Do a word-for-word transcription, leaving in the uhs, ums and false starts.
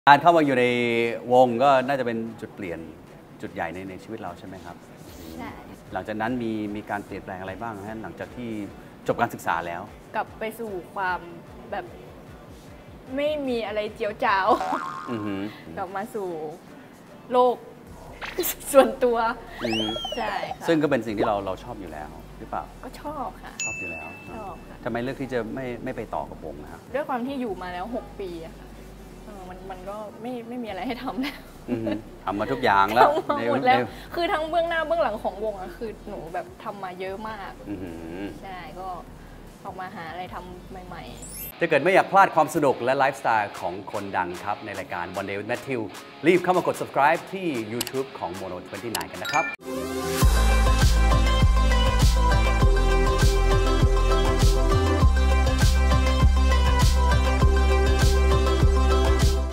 การเข้ามาอยู่ในวงก็น่าจะเป็นจุดเปลี่ยนจุดใหญ่ในในชีวิตเราใช่ไหมครับใช่หลังจากนั้นมีมีการเปลี่ยนแปลงอะไรบ้างฮะหลังจากที่จบการศึกษาแล้วกลับไปสู่ความแบบไม่มีอะไรเจียวจ้าวกลับมาสู่โลกส่วนตัวใช่ค่ะซึ่งก็เป็นสิ่งที่เราเราชอบอยู่แล้วหรือเปล่าก็ชอบค่ะชอบอยู่แล้วชอบค่ะทำไมเลือกที่จะไม่ไม่ไปต่อกับวงนะครับด้วยความที่อยู่มาแล้วหกปีอะค่ะมันมันก็ไม่ไม่มีอะไรให้ทำแล้วทำมาทุกอย่างแล้วหมดแล้วคือทั้งเบื้องหน้าเบื้องหลังของวงอะคือหนูแบบทำมาเยอะมากใช่ก็ออกมาหาอะไรทำใหม่ๆถ้าเกิดไม่อยากพลาดความสนุกและไลฟ์สไตล์ของคนดังครับในรายการ One Day with Matthew รีบเข้ามากด subscribe ที่ YouTube ของ Mono ยี่สิบเก้า กันนะครับ